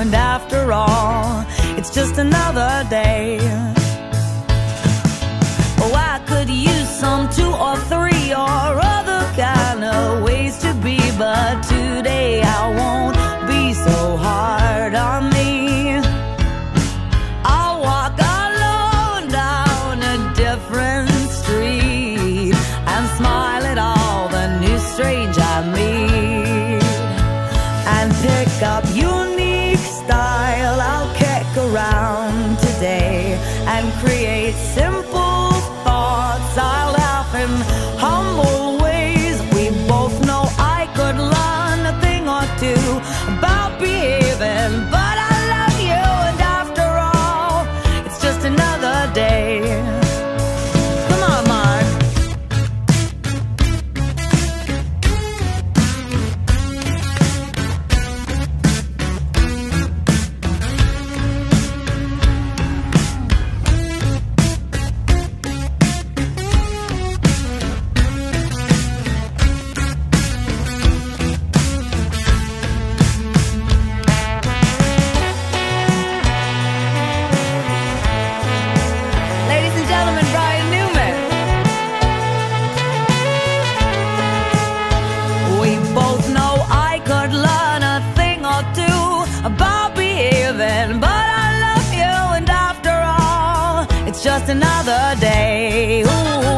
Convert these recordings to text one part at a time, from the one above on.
and after all, it's just another day. Oh, I could use some 2 or 3 or other kind of ways to be, but today I won't be so hard on me. I'll walk alone down a different street and smile at all the new strange I meet, and pick up unique style. I'll kick around today and create simple thoughts. I'll laugh in humble ways. We both know I could learn a thing or two about behaving, but I love you, and after all, it's just another day. Come on, Mark. Just another day. Ooh,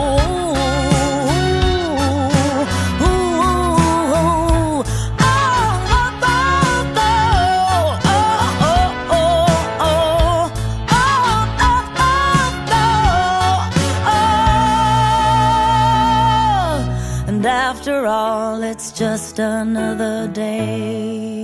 ooh, ooh, oh, oh, oh, oh, oh, oh, oh. And after all, it's just another day.